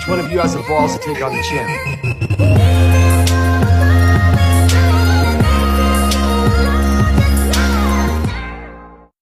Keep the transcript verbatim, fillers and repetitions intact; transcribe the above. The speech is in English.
Which one of you has the balls to take on the champ?